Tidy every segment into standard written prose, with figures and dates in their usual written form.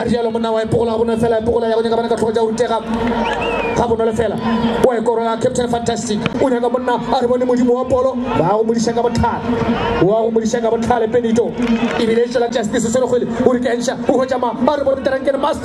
Arielo mona wa ipola bona fela ipola ya go nyaka bana ka tlhoja o tega ga bona le fela o e korola Captain Fantastic o nyaka monna a re bone modimo wa polo ba go modisha ka botlhale wa go modisha ka botlhale Benito ibile tsela justice se le gole o re ka ensha o go jama ba re bone terankene master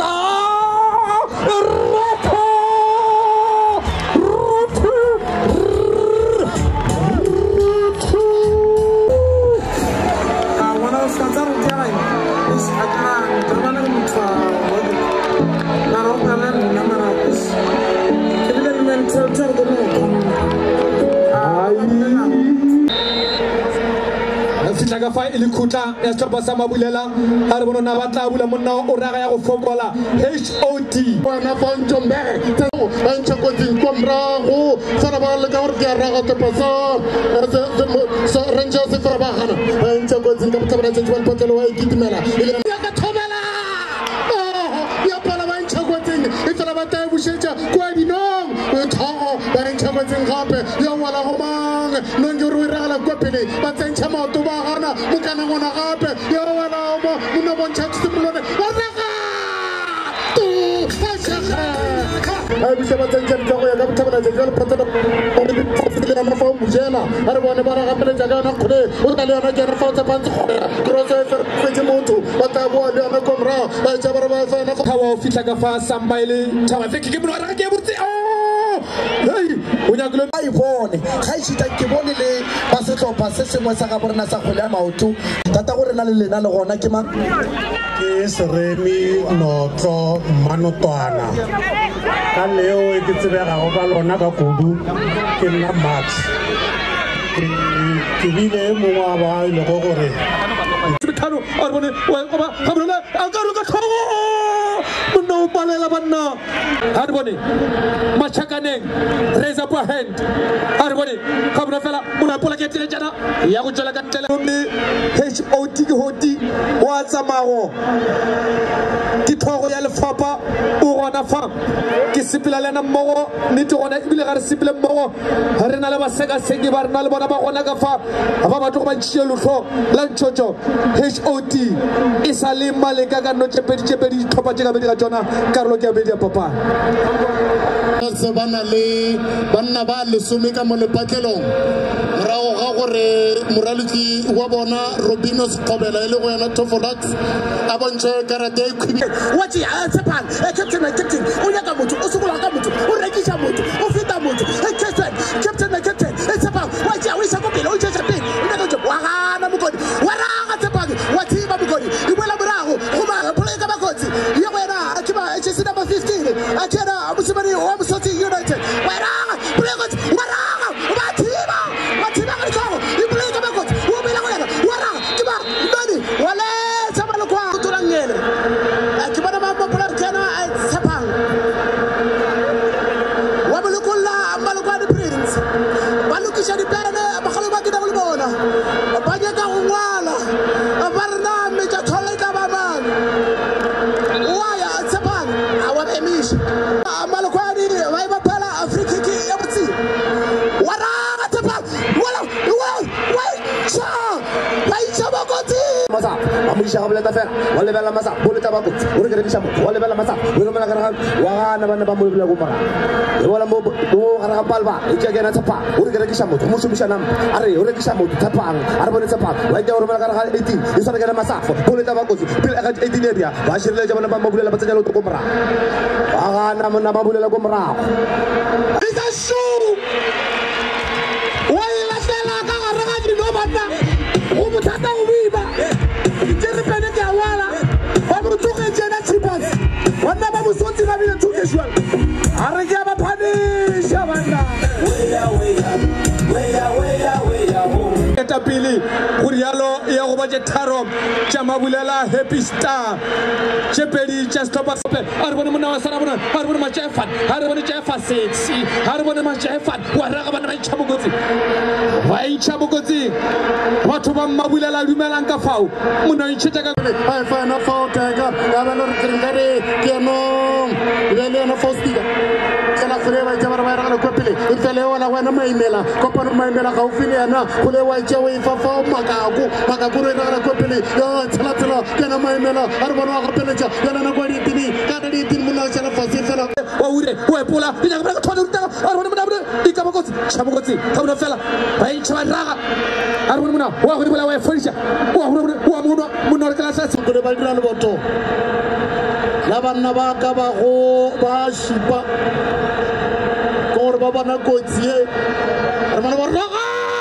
Fitlaga fa ile khutla ya tlopa sa mabulela a re bona na batla bula monna o raga ya go fokola HOD bona Fontombere ba ntse go dinkomrago sana ba le ka gore ke raga te pasa so Rangers se fara ba gana ba ntse go dinka botabana tse ba potelo wa ikitimela ile ya ka thomela ya pala ba ntse go teng e fela ba ta bushetsa kwa dinong o thogo ba ntse go teng gape ya wala go mang no ngiro re regala kwa pele ba tsentsa maoto ba gana mo kana ngona gape ya wala mo mo bontsha tsimolone ba raga tu ai bisa ba tsentsa go ya ka botabana tse jalo patela o le fa mujela a re bone ba raga pele jaaka na khole o ka le yona ke re fa tsa pantse cross e fe motho ba ta bo le yona komra ba tsa ba fa na fa wa fitla ka fa sambaile taba fe ke mo raga ke botse hey o nyakile ai bone ga itse ke bone le ba se tlopha se sengwe sa ga borena sa khole ya maoto tata gore na le lena le gona ke mang ke Seremi Notlo Manotwana ka leo e ke tsebega go ba lona ka kudu ke nna Max ke bile mo wa ba ile go gore Tano a bone wa ba ga bona a ka ro ka tlhogo no palela banna ha re bone machakaneng raise up your hand ha re bone ga bona fela mona pola ke tele jana ya go tsela ka tele mme HOD ke hoti wa tsamago ke tlhogo ya lefapa o gona fa ke sepela lena mmogo nete gona ebile ga re sepele mmogo re na le baseka seki ba rena le bona ba gona ka fa ba batho ba ntšhie lotlho la ntšhotšo HOD e sa le maleka ka no tshepedi tlhopha tse ka bedi ga tsona karolo ke a bedi ya papa se bana le banna ba le some ka mo lepatlelong morago ga gore moraliki wa bona Robino Sikobela ile go yana Tofolax a bontshe karate e khwibi wati a tsepang captain o nyaka motho o sokola ka motho o rekisa motho o feta motho captain e tsepang wati a o isa go pele o tshetse pele o nyaka go wa gana mokodi wa raga tsepang wati ba mokodi di boela morago go ba poleka ba kotsi ye go yana a kiba HC number 15 a kena Musibani wa Musoti United wa raga poleka wa raga ba thiba ka tsogo di poleka ba kotsi o bela go yana wa raga kiba ndani wala tsaba lo kwa tulangele a kiba ba pola kena a tsepang wa bolokolla malokwa di prince ba lokisha di pene ba khalo ba kita go bona ba nyaka go ngwala ba rena me tsa thola ka ba man wa ya tsepang a wa emish malokwa di ba ba pala Africa ki ya botsi wa ra tsepang wala cha ba itsa ba kotsi masa amuisha ga boleta fela wa le bela masa boleta ba kotsi o re ke rekisa mo wa le bela masa o re mala kana wa na bana ba mo bela go mara e wala mo o gara palba e tsa gena tsapa o re ke rekisa mo mo shumisha nam are o rekisa mo tsapang are bone tsapa wa ja o re mala kana 18 e sa gena masa boleta ba kotsi pele ga 18 area ba shirele ja bana ba mo bela ba tsanya lo to go mara wa na mo na ba bolela go mara it's a show wa ila sela ka ga raga di no bana o motata o biba jere pene ke awala ba mo tsoge jena tsipas wana ba mo sotsi ba bile tsoge shwa are ke ba phanisha bana eta pili kurialo ya go ba je tharo tša mabulela Happy Star tshepedi tša stop a re bone monna wa sana bona a re bone matšefan a re bone tšefa sexy a re bone matšefan wa raga bana ba itšha bokotsi batho ba mabulela dumelang ka fao monna itšhetša ka ai fa na fa tega ya ba le re ngare ke no le na Faustina kana khole ba ja ba ra ga kopile e fele wala wena maimela kopano maimela ga o file yana khole wa tšeo e fa fa makaku re ra ko pele ya tsela kana maimela a re bona go peletsa yana na kwa ditini ka di tin mona tsela fase fela wa ure wa pola ina ka thona ruta a re bona mona di ka bokotsi chabokotsi ka bona fela ba intse ba raga a re bona mona wa go di bola wa forisha wa mona re ka sa go le ba dira le boto la banna ba ka ba go ba shipa gore ba bona kotsi e re bona ba raga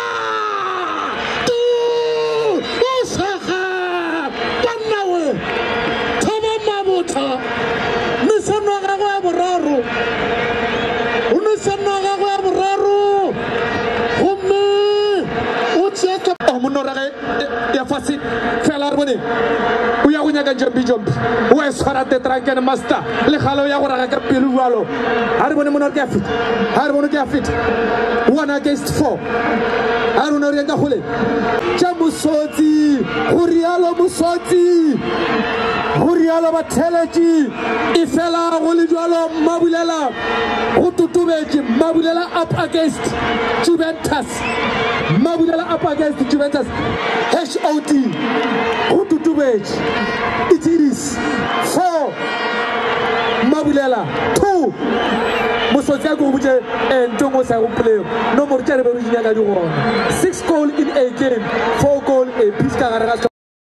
ya fasi fela re bone o ya go nyaka jombi o e swara tetrankene master le galo ya go raga ka pelo jalo a re bone mona ke a fita a re bone ke a fita 1 against 4 a re no re ka gole tša mosotsi go rialo batheletši e fela go le jalo Mabulela go tutubetše Mabulela up against Juventus Mabulela up against Juventus HOT go tutubetše it is 4 Mabulela 2 mosotsi a go botše ntongo sa go play no more tša re be re di nyaka di gona 6 goal in a game 4 goal a piece ka gare ga